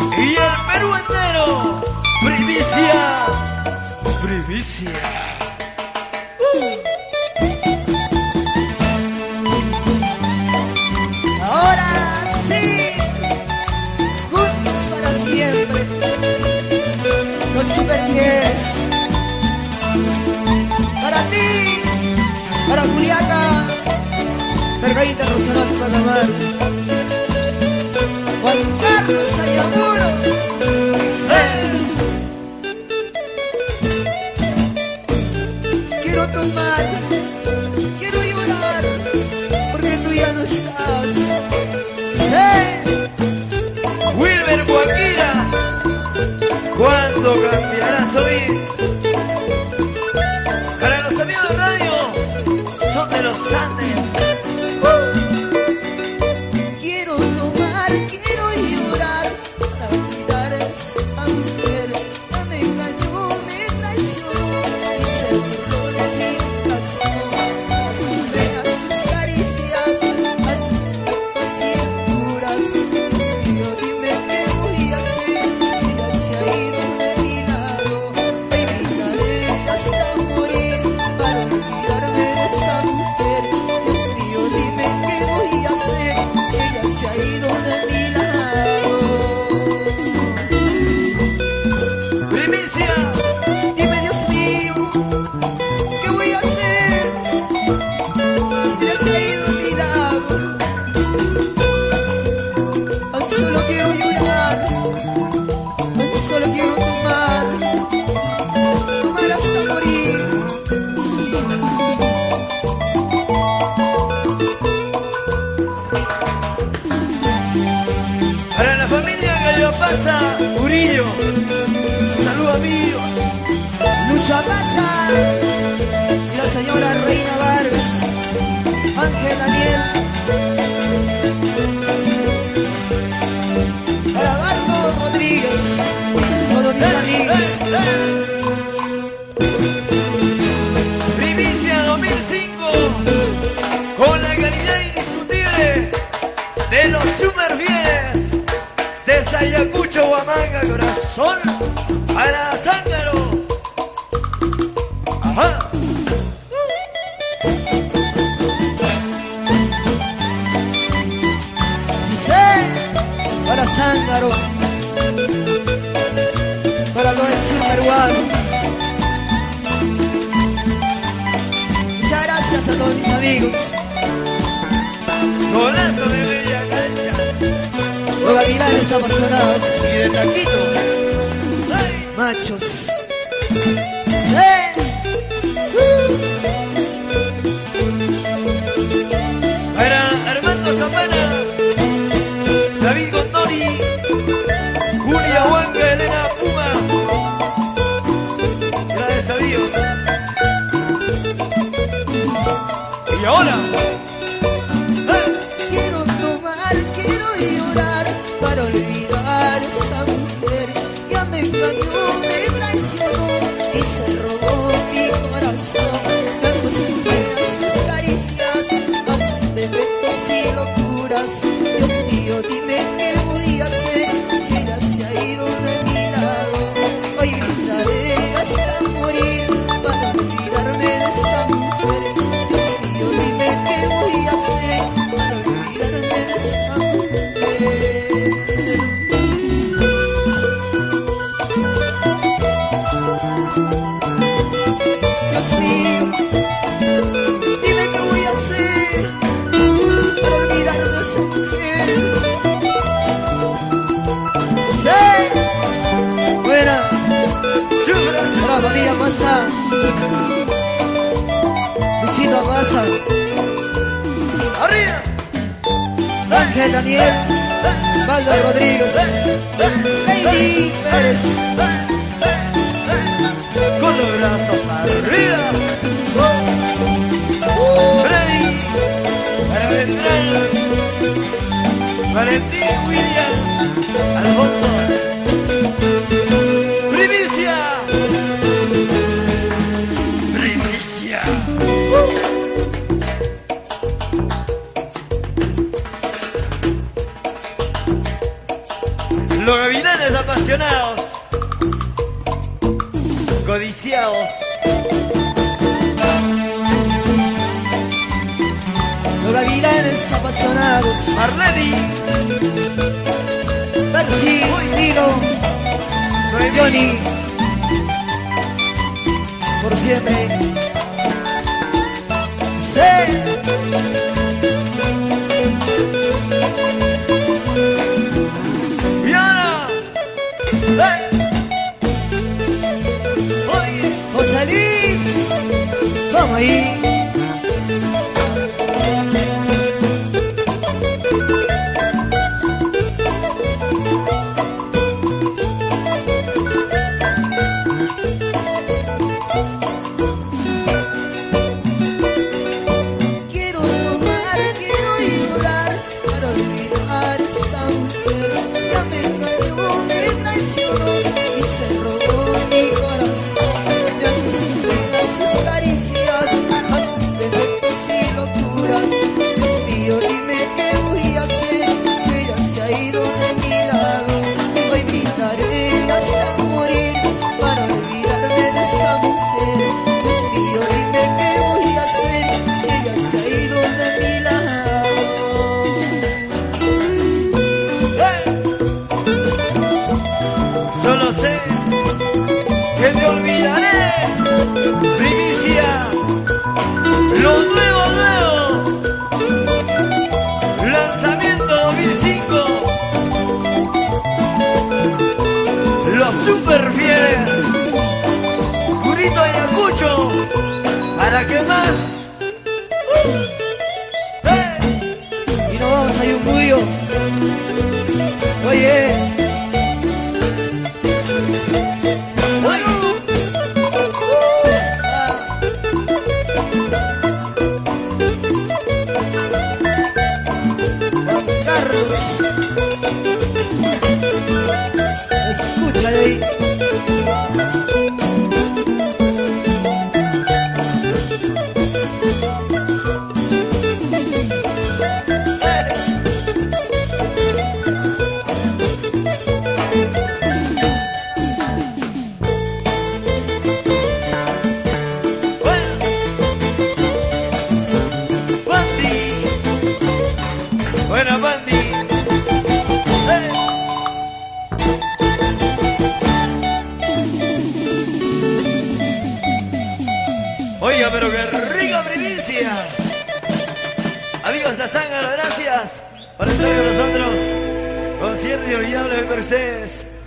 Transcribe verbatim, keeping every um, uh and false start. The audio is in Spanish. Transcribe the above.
y el Perú entero. Primicia, primicia. Uh. Ahora sí, juntos para siempre, los Super diez. Para ti, para Juliaca, Mercadita Internacional Patamar, Juan Carlos Ayamuro, quiero tomar, quiero llorar, porque tú ya no estás. Wilber Guaquira, ¿cuándo cambiarás hoy? Para los amigos de radio, son de los Andes. Quiero tomar, quiero llorar, para olvidar a esa mujer que me engañó, me traicionó y se burló de mi corazón. A sus venas, sus caricias, a sus besos y duras. Dios mío, dime qué voy a hacer si ella se ha ido de mi lado. Me brindaré hasta morir para olvidarme de esa mujer. Dios mío, dime qué voy a hacer si ella se ha ido de mi lado. Primicia, Dime, Dios mío, ¿qué voy a hacer si ella se ha ido de mi lado? Tan solo quiero llorar, tan solo quiero tomar, tomar hasta morir. para la familia que lo pasa, Murillo, saludos amigos. Lucha Plaza y la señora Reina Vargas, Ángel Daniel, para Barco Rodríguez, todos mis amigos. Primicia dos mil cinco, con la calidad indiscutible de los Super diez, desde Ayacucho, Huamanga, corazón, para Zángaro. Ajá. Dice, para Zángaro, para todo el sur peruano. Muchas gracias a todos mis amigos. Golazo de Bella Cancha Los gavilanes apasionados, y de Taquito. machos. ¡Eh! ¡Uh! Para Armando Zapana, David Gondori, Julia Huanca, Elena Puma. Gracias a Dios. Y ahora, ¡eh! Quiero tomar, quiero llorar para olvidar a esa mujer. Ya me engañó, me traicionó y se robó mi corazón. Me acostumbré a sus caricias, a sus defectos y locuras. Dios mío, dime qué voy a hacer si ella se ha ido de mi lado. Hoy gritaré hasta morir para olvidarme de esa mujer. Dios mío, dime qué voy a hacer para olvidarme de esa mujer. Dios mío, dime qué voy a hacer para olvidarme de esa mujer. Sí, buena, para la familia pasa, Luchito pasa, arriba. Ángel Daniel, Valdo Rodríguez, Lady Pérez. Con los brazos arriba. Freddy, para Beltrán, Valentín, William, Alfonso. Primicia, primicia. Los gavilanes apasionados, codiciados. Los gavilanes apasionados. Marleni, Percy, Nino, Johnny, por siempre. Sí. Viana, hey. Oye, José Luis, vamos ahí. solo sé que te olvidaré. Primicia, lo nuevo, nuevo, lanzamiento dos mil cinco, los super fieles, Jurito Ayacucho, ¿para qué más? Uh, hey. Y nos vamos a ir un bullo. Oye. Escúchale ahí. Buena Bandi. Hey. Oiga, pero qué rica primicia. Amigos de Zángano, gracias por estar con nosotros. Concierto inolvidable de Mercedes.